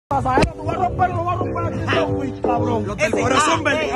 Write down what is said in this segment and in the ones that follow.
Pasajero, tú vas a romper, no vas a romper aquí, cabrón. Los del corazón verde.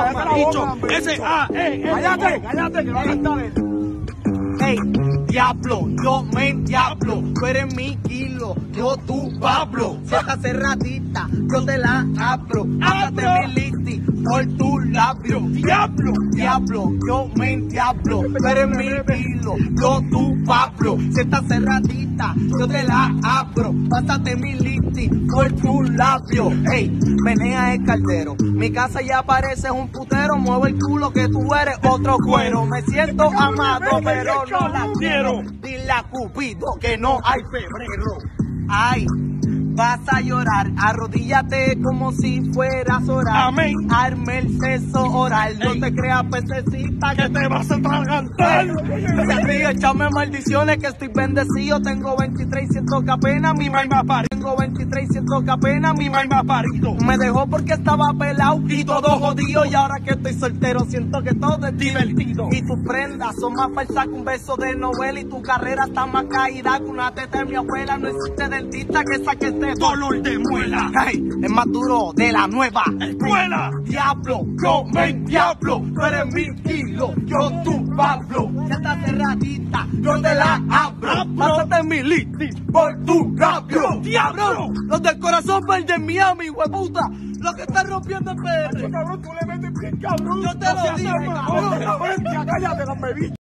Cállate, que va a gastar él. Ey, diablo, yo me diablo, tú eres mi kilo, yo tu Pablo. Si esta cerradita, yo te la abro. Pásate mi listi por tu labio. Diablo, diablo, yo me diablo, tú eres mi kilo, yo tu Pablo. Si esta cerradita, yo te la abro. Pásate mi listi por tu labio. Ey, menea el caldero, mi casa ya parece un putero. Mueve el culo que tú eres otro cuero. Me siento amado, pero no la quiero. Dile a Cupido que no hay febrero. Ay, vas a llorar, arrodíllate como si fueras orar. Amén. Arme el sexo oral, no te creas pececita Que te vas a atragantar. se ríe, échame maldiciones que estoy bendecido. Tengo 23 y siento que apenas mi mamá me ha parido. Tengo 23 y siento que apenas mi mamá me ha parido. Me dejó porque estaba pelado y todo jodido. Y ahora que estoy soltero siento que todo es divertido. Y tus prendas son más falsas que un beso de novela. Y tu carrera está más caída que una teta de mi abuela. No existe dentista que saque este dolor de muela. Hey, es más duro de la nueva escuela. Diablo, yo me diablo, tú eres mi kilo, yo tu Pablo. Ya está cerradita, yo te la abro. Pásate mi listi por tu rabio. Diablo, los del corazón verde en Miami, hueputa, los que están rompiendo el PR. Cabrón, tú le metes bien, cabrón. Yo te lo dije, cabrón. Cállate, la bebí.